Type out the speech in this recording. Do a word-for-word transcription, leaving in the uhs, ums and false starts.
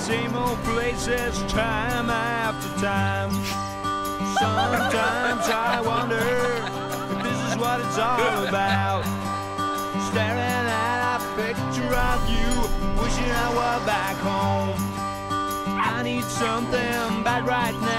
same old places time after time. Sometimes I wonder if this is what it's all about. Staring at a picture of you, wishing I were back home. I need something bad right now.